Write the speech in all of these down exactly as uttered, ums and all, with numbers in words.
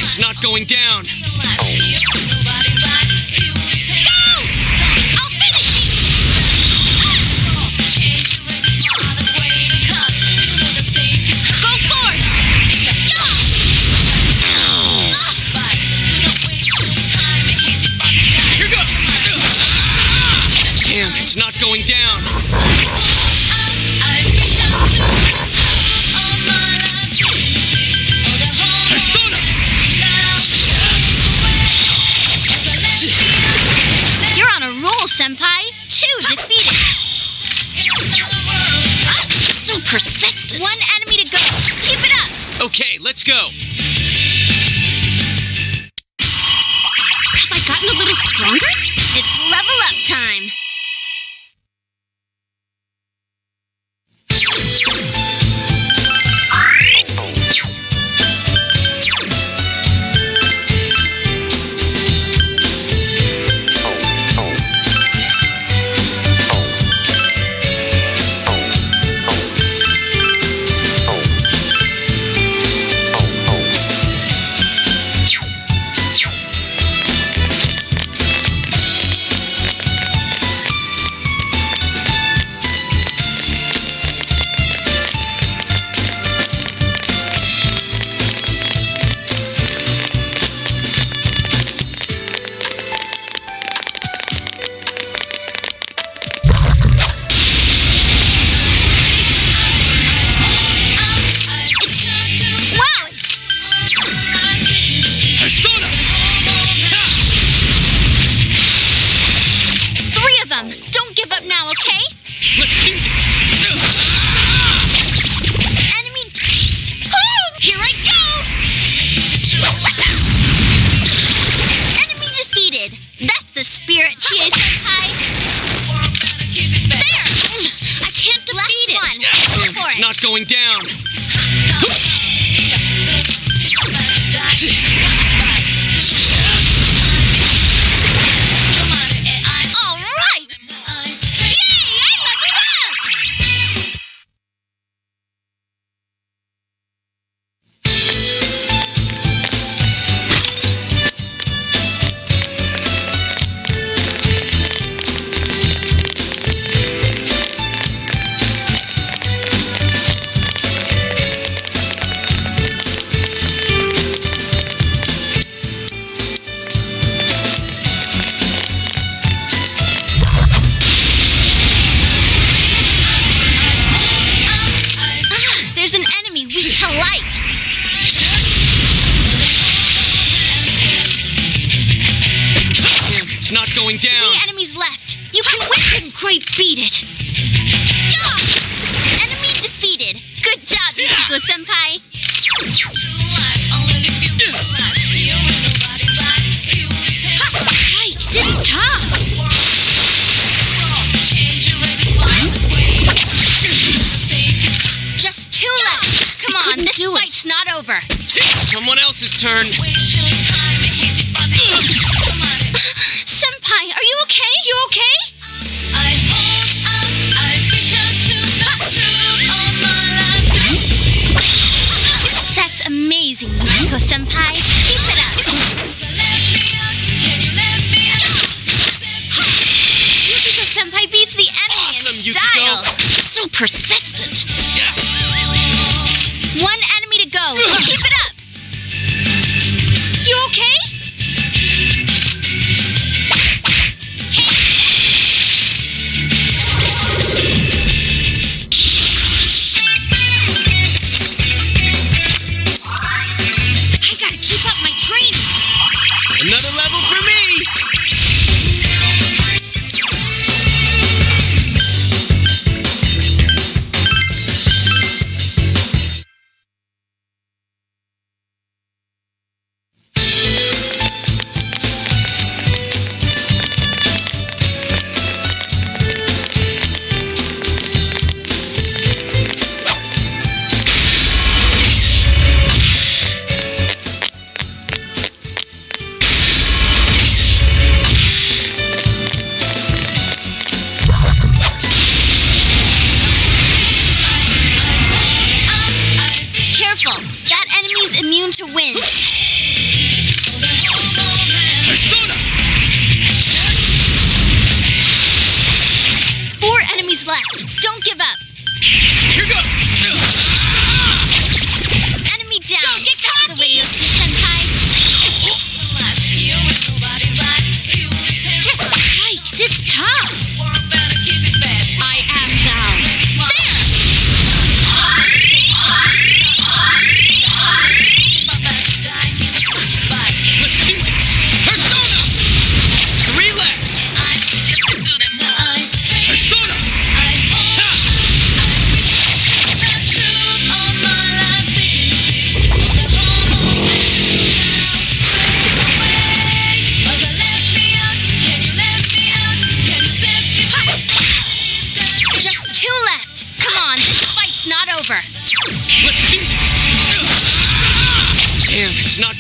It's not going down. Go! I'll finish you! Go forth! Here goes! Damn, it's not going down. Persona! You're on a roll, Senpai. Two defeated. Ah, so persistent. One enemy to go. Keep it up. Okay, let's go. Have I gotten a little stronger? It's level up time. Not going down. All right. Yay! I leveled up. To light. Damn, it's not going down. Three enemies left. You can win. Great, beat it. Yeah. Enemy defeated. Good job, Yukiko Senpai. Yikes, it's tough. Just two left. Come on, this fight's not over. Someone else's turn. Senpai, are you okay? You okay? That's amazing, Yukiko Senpai. Keep it up. Yukiko Senpai beats the enemy awesome, in style. Yukiko. So persistent. Yeah. One enemy to go. Keep it up. You okay? I gotta keep up my training. Another level for me.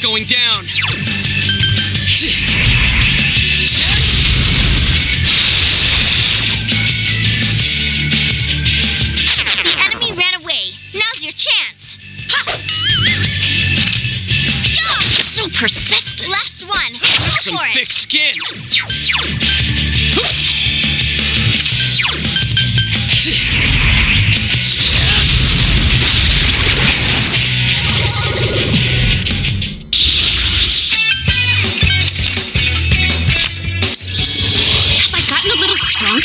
going down. The enemy ran away. Now's your chance. Ha! Yeah! So persistent. Last one. Go Some for thick it. skin. Have I gotten a little stronger?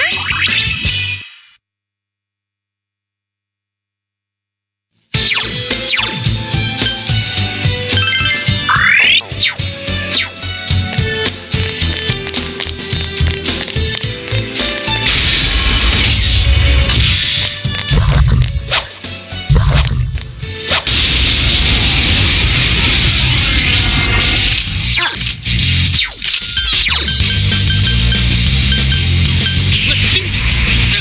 Let's do this.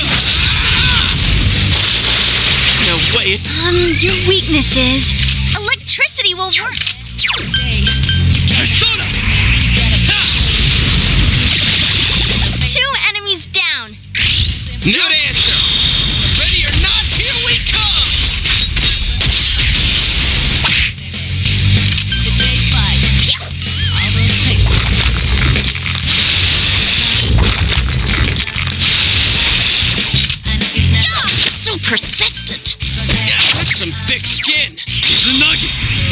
No way. Um, your weakness is electricity will work. Persona. Two enemies down. Good answer. Ready or not, here we come. Yeah! So persistent. That's some thick skin. Izanagi.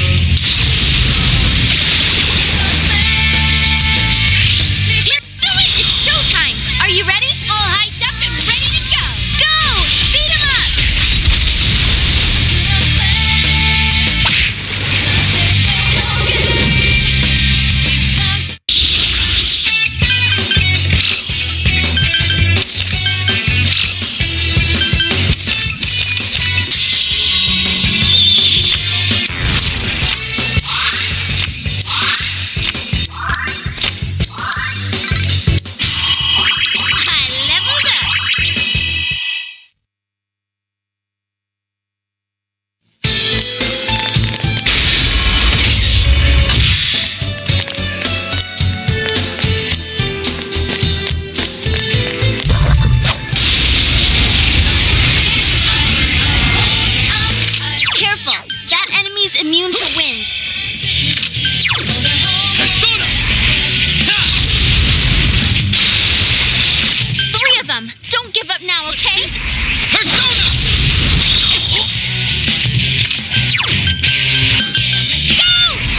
Let's do it! It's showtime! Are you ready? All hyped up and ready to go! Go! Beat 'em up! I leveled up! Careful! That enemy's immune to wind. Persona. Three of them! Don't give up now, okay? Persona. Go!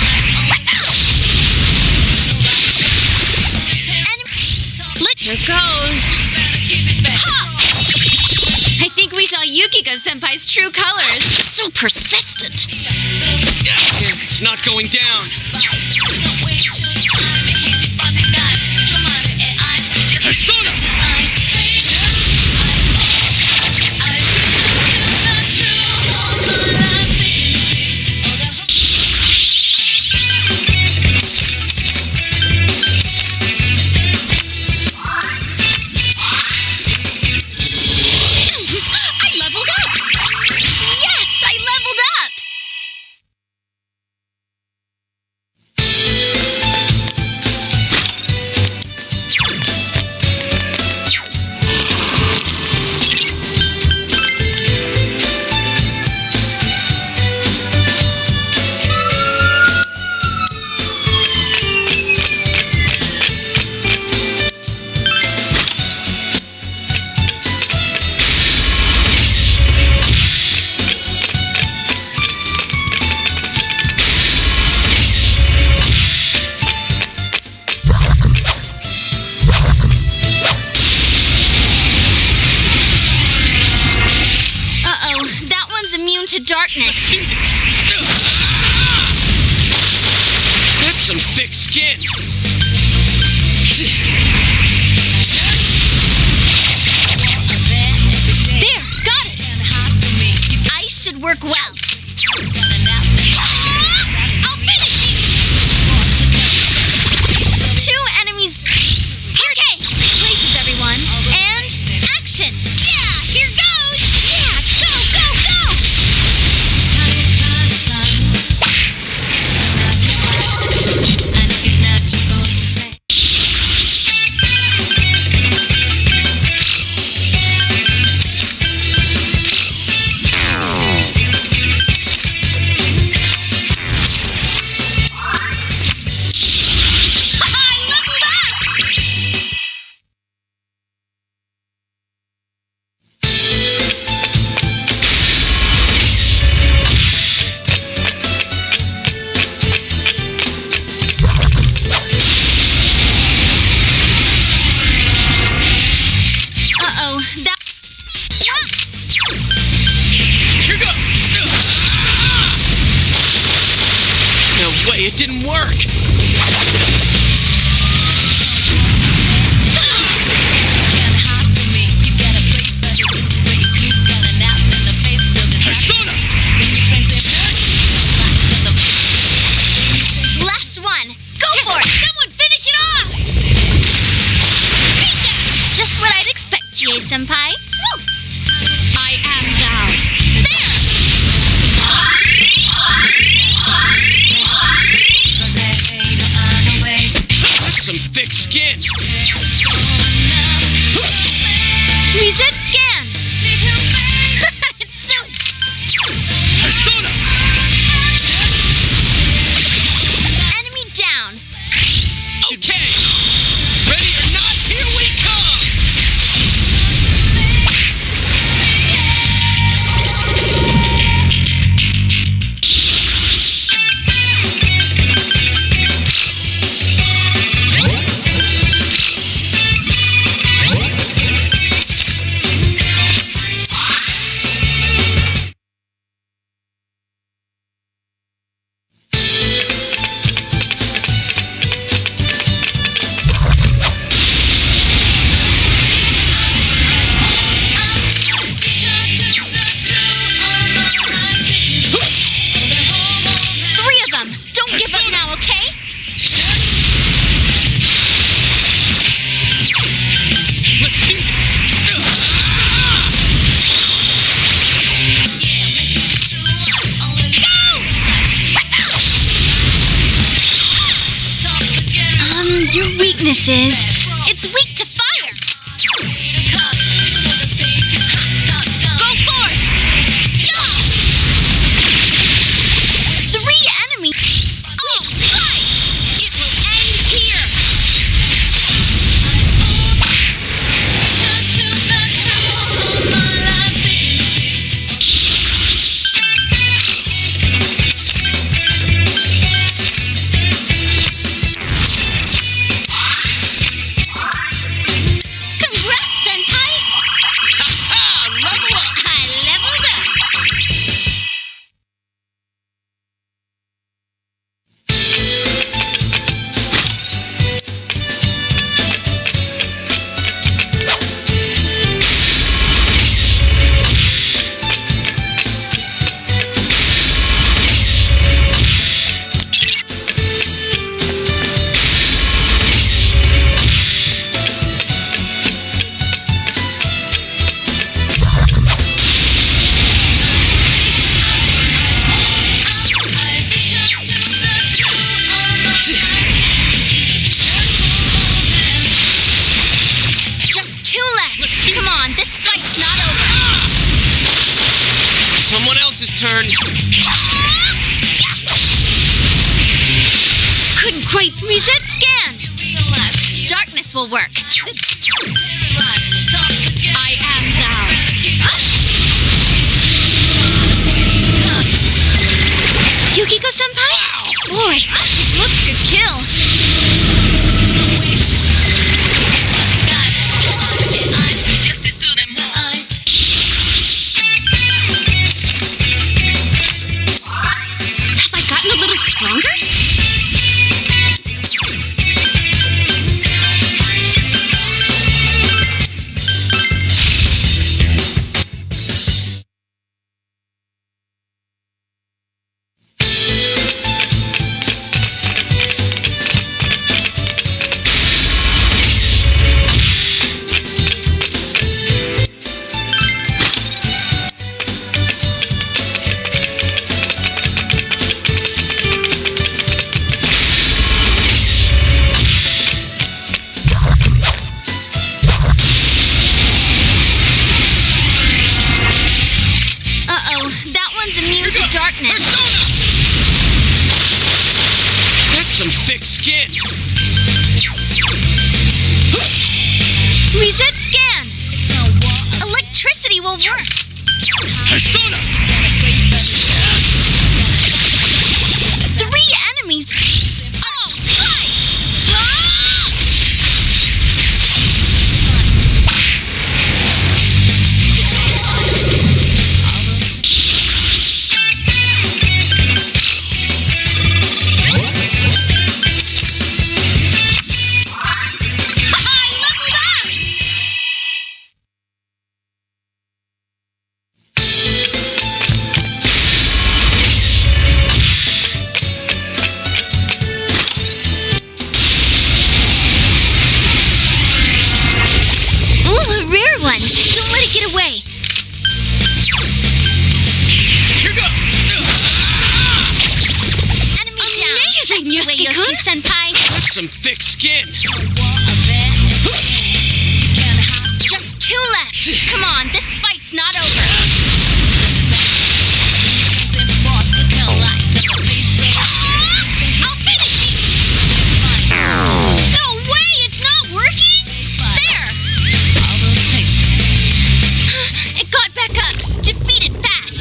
Enemy... Let here goes. Ha! I think we saw Yukiko-senpai's true colors. So persistent. It's not going down. Persona. I leveled up! Yes, I leveled up! Uh-oh, that one's immune to darkness. Do this. That's some thick skin. There, got it! I should work well. I'll finish you! Two enemies... Okay, places everyone, and action! Yeah, here goes! Yeah, go, go, go! Persona! Last one. Go for it. Someone finish it off. Just what I'd expect, G A Senpai. Woo! I am thou. There! That's some thick skin. Reset scan. It's so... Persona! Enemy down. Okay! Ready or not, here we come! Three of them. Don't give up now, okay? Let's do this! Um, your weakness is... It's weak to fire! Go forth! Three enemies! All right! It will end here! Congrats, Senpai! Ha! Level up! I leveled up! Just two left. Let's do Come on, this fight's not over. Someone else's turn. Couldn't quite reset scan. Darkness will work. I am thou. Yukiko Senpai? Boy, it looks good kill. Have I gotten a little stronger? Uh-oh, that one's immune to darkness. Persona! That's some thick skin. Reset scan. Electricity will work. Persona! Three enemies. All right. Ah! That's some thick skin. Just two left. Come on, this fight's not over. I'll finish it. No way, it's not working. There. It got back up. Defeated fast.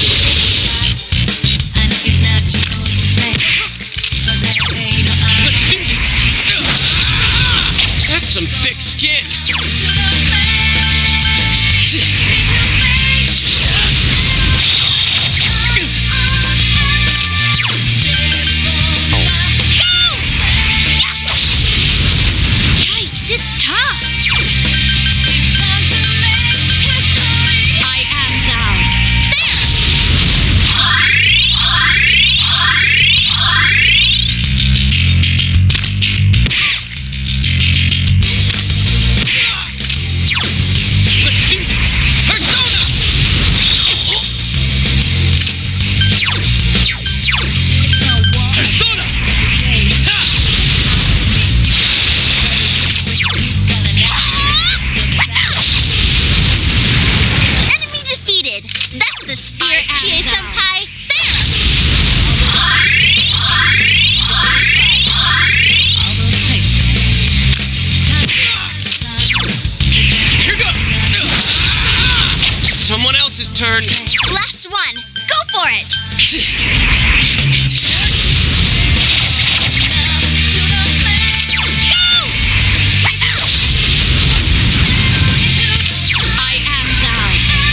Let's do this. That's some thick skin. Yikes, it's tough. I am thou. Let's do this. Persona. Persona. Enemy defeated. That's the spirit, Chie-senpai. Here goes. Someone else's turn. Last one. Go for it. I am thou.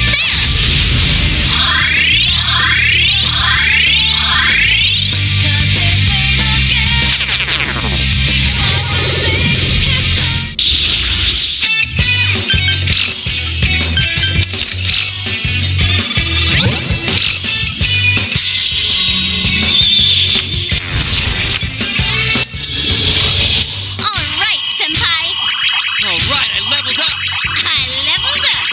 All right, senpai. All right, I leveled up. I leveled up.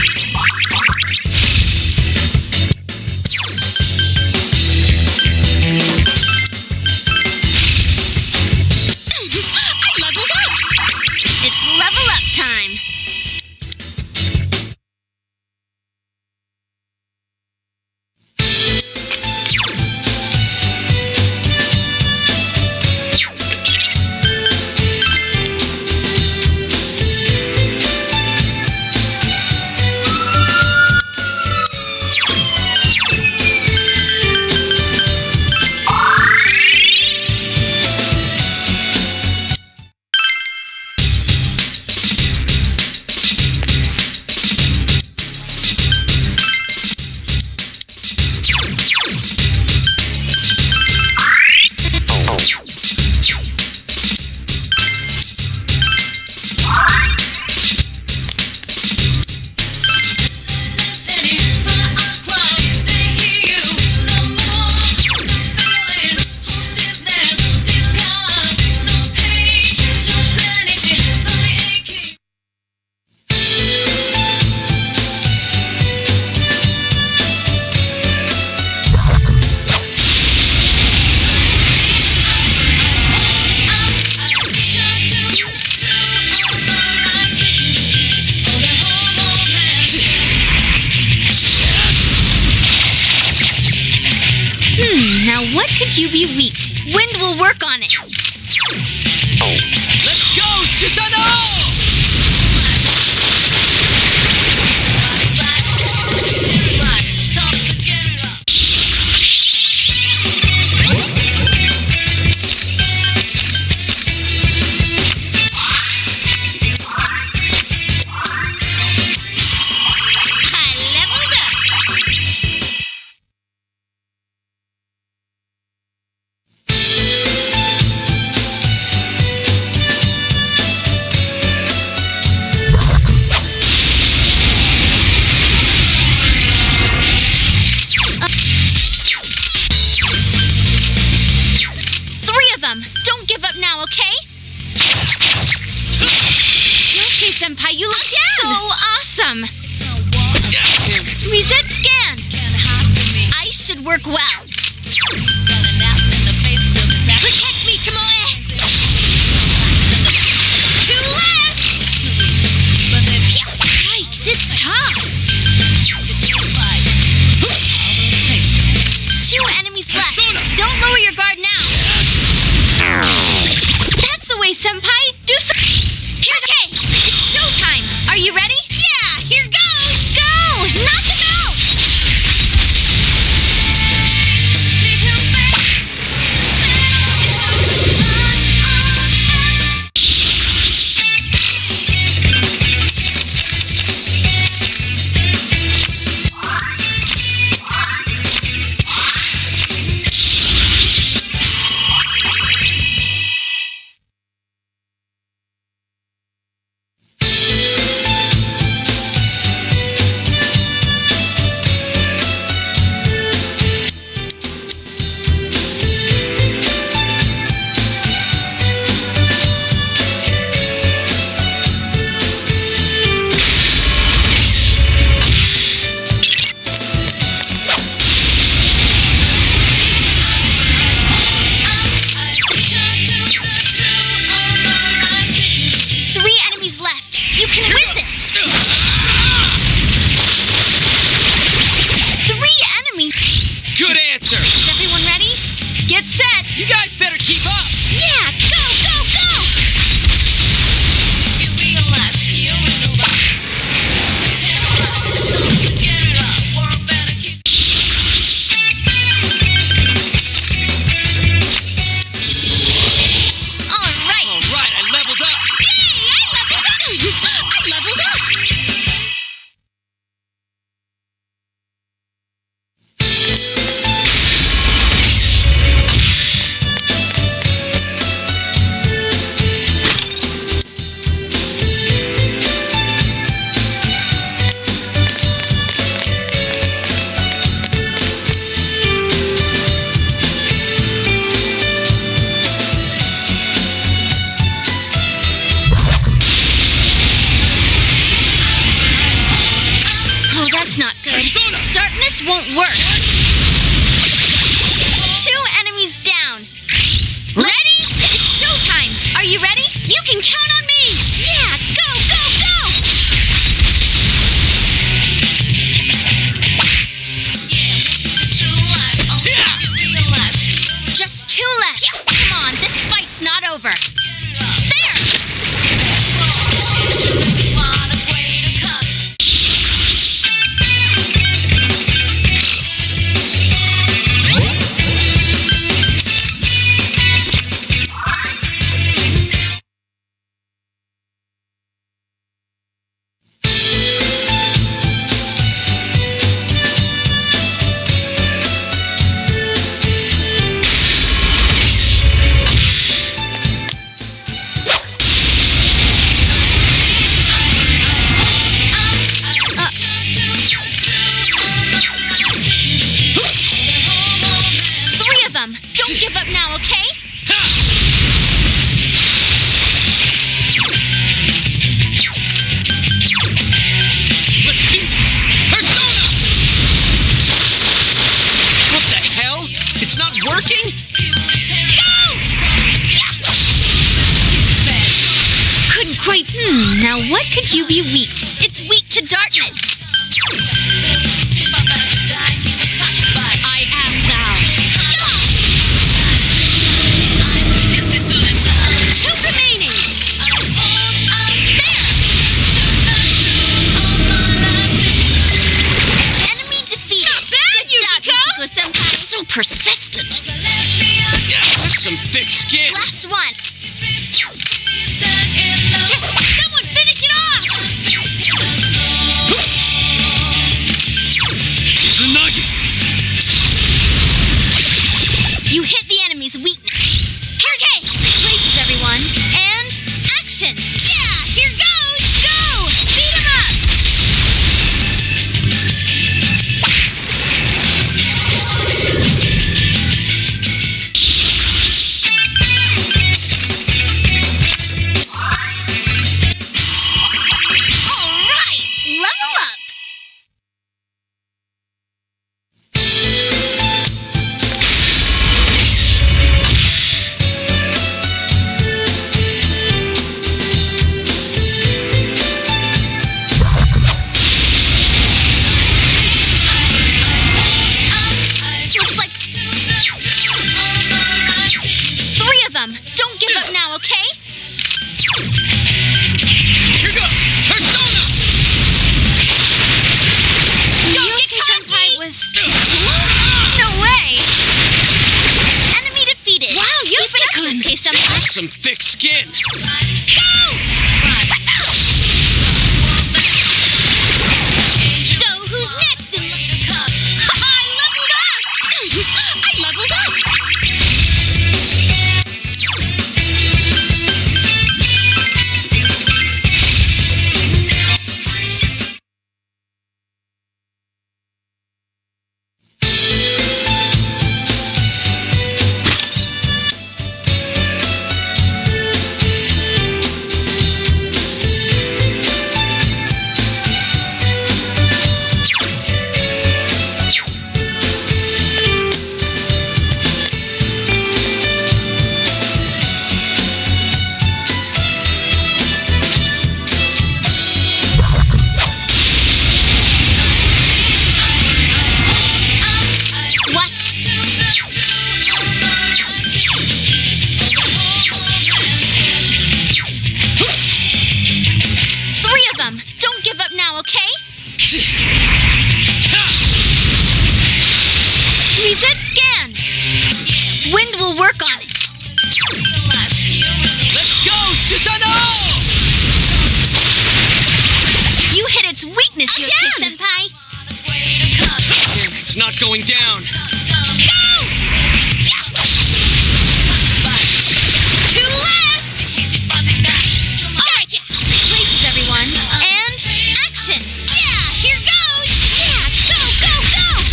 I leveled up. It's level up time. Now what could you be weak to? Wind will work on it. Let's go, Susanoo! Senpai, you look so awesome! Reset scan! I should work well. Protect me, Tomoe! Senpai, do some... Here's okay. It's showtime. Are you ready? Yeah, here goes. Go! Knock him out! Good answer! Is everyone ready? Get set! You guys better keep up! Yeah! Go, go, go! You realize you in the right. Get it up, or better keep... Alright! Alright, I leveled up! Yay! I leveled up! I leveled up! That's not good. Persona! Darkness won't work. Two enemies down. Ready? It's showtime. Are you ready? You can count on me. Yeah, go, go, go! Yeah. Just two left. Come on, this fight's not over. There! Don't give up now, okay? Let's do this! Persona! What the hell? It's not working? Go! Couldn't quite... Hmm, now what could you be weak to? It's weak to darkness. I am thou. Two remaining. There. Enemy defeated. Not bad, Yukiko. Yukiko-senpai. So persistent. Yeah, that's some thick skin. Last one. Someone finish it off. some thick skin. Go! So who's next? I leveled up! I leveled up! Reset scan! Wind will work on it. Let's go, Susanoo! You hit its weakness, Yosuke-senpai. It's not going down. Go! Two left! Gotcha! Places, everyone. And action! Yeah, here goes! Yeah, go, go, go!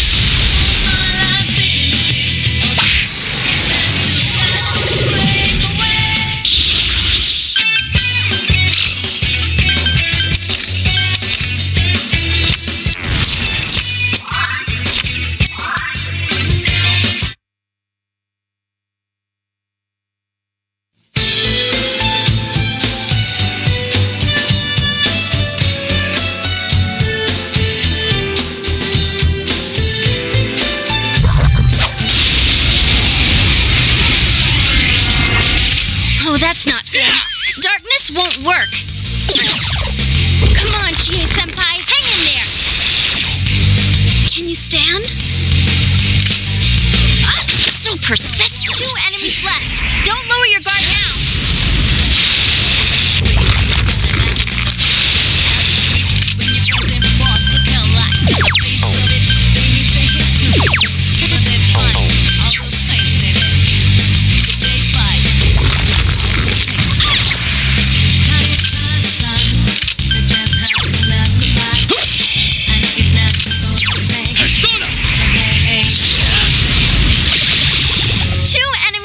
Oh, that's not good. Darkness won't work. Come on, Chie-senpai, hang in there. Can you stand? Ah, so persistent. Two enemies left. Don't lower your guard now. Two enemies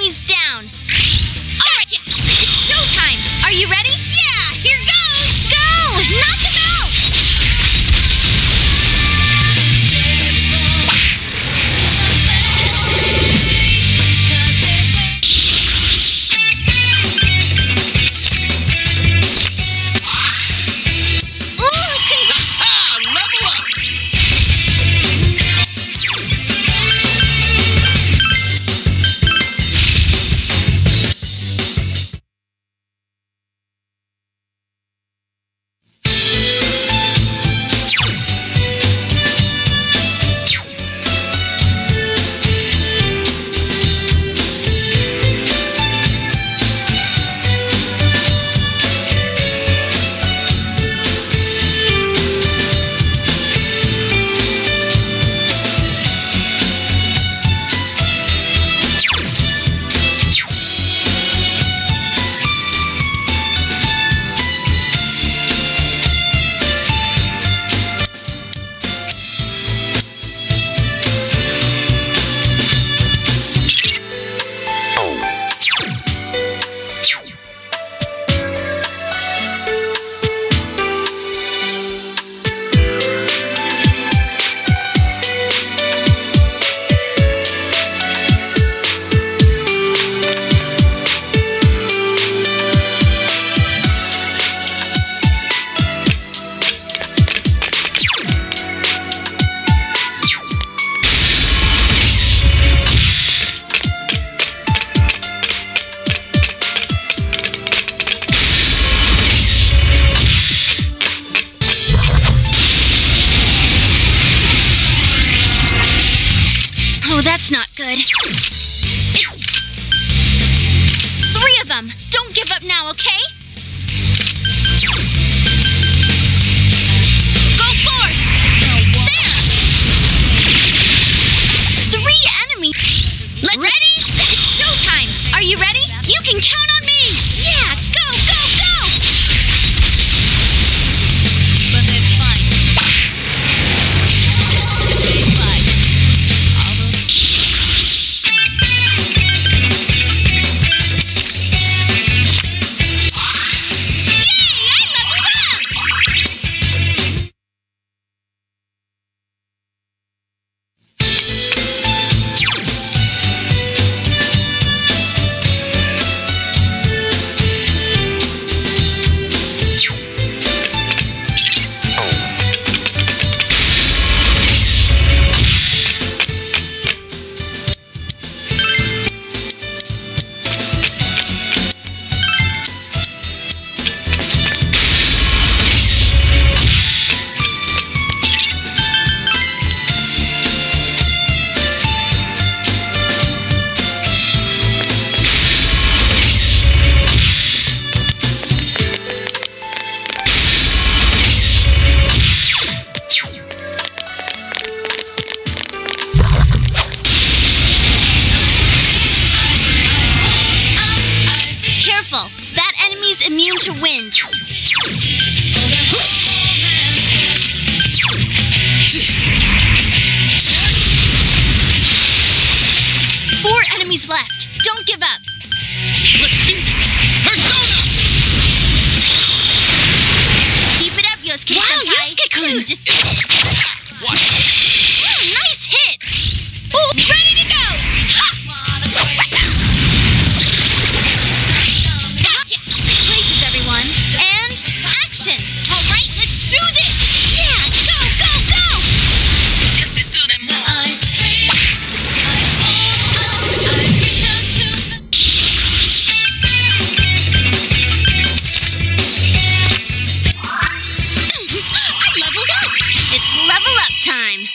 one's immune to wind. Four enemies left. Don't give up. Let's do this! Persona! Keep it up, Yosuke Wow, Senpai. Yosuke-kun. Two defeated. What? Mm, nice hit. Ooh, ready to go. Ha! Gotcha. Places, everyone. And action. All right, let's do this! Yeah, go, go, go. I leveled up! It's level up time.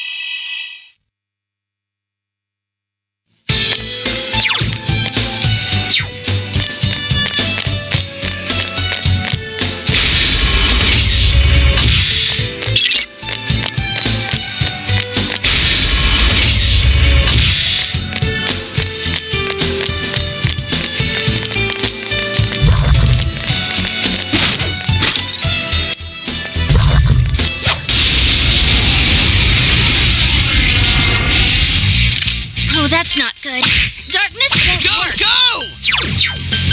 Oh, that's not good. Darkness won't Go, work. go!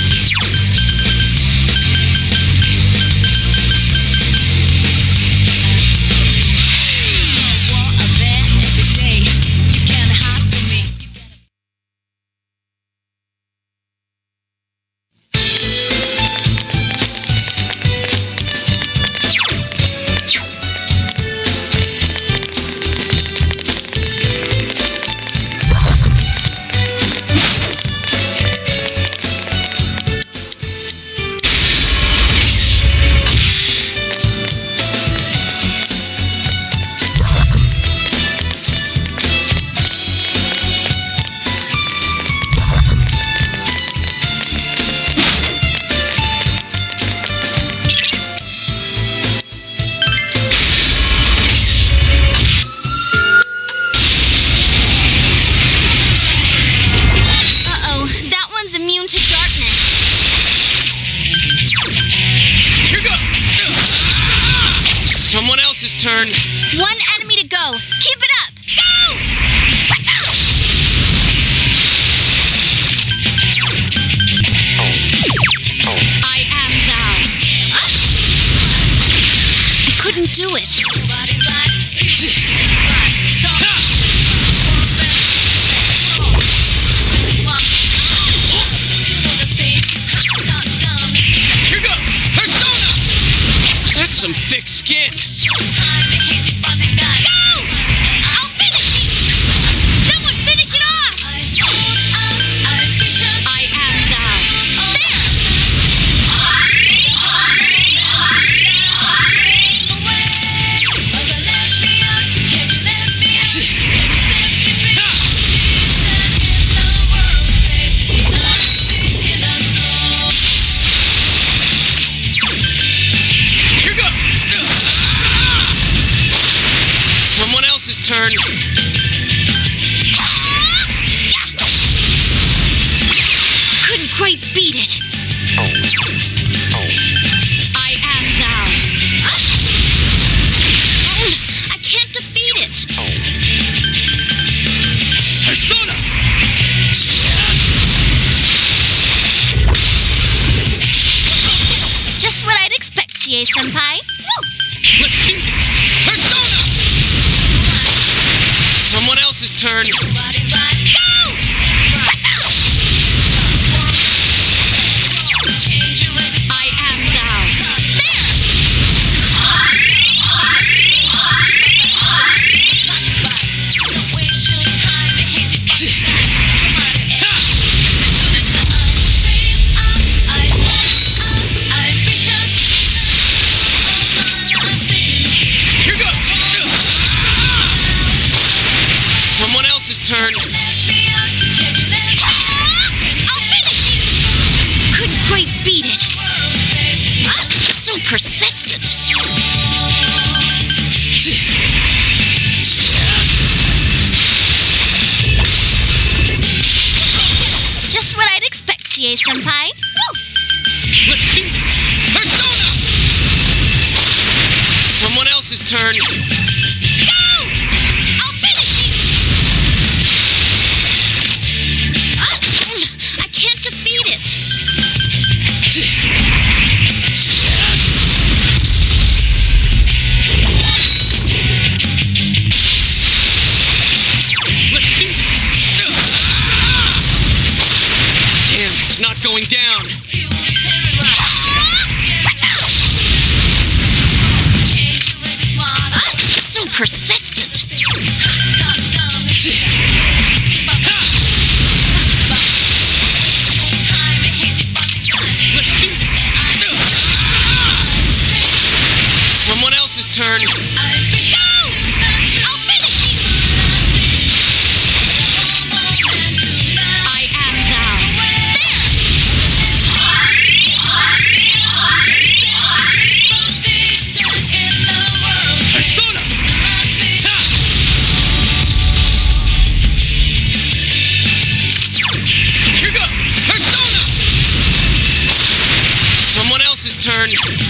Uh-oh, that one's immune to darkness. Here go! Someone else's turn. One enemy to go. Keep it up. Go! I am thou. I couldn't do it. Here go! Persona! That's some thick skin. Go! I'll finish it! Someone finish it off! I am thou. There! Here go! Someone else's turn. Couldn't quite beat it. I am thou. Mm, I can't defeat it. Persona! Just what I'd expect, G A-senpai. Woo! Let's do this! Persona! Someone else's turn. Go! I am thou. There! Here go! Someone else's turn. I'll finish you! Couldn't quite beat it. Ah, so persistent. Just what I'd expect, G A-senpai. Woo! Let's do this! turn. Go! I'll finish you! Ah, I can't defeat it. Let's do this. Damn, it's not going down. Ah, so persistent. Let's do this. Someone else's turn. Go! I'll finish you! I am thou. Persona! Ha! Here go! Persona! Someone else's turn.